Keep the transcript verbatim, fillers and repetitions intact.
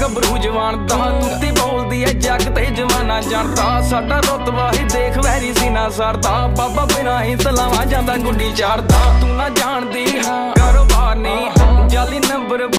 गभरू जवान दा तुत्ती बोलदी है जग ते जवाना जानदा साडा रुतबा ही देख वैरी सीना सरदा बाबा बिना ही तलावा जांदा गुड्डी चारदा तू ना जानदी कारोबार नहीं जाली नंबर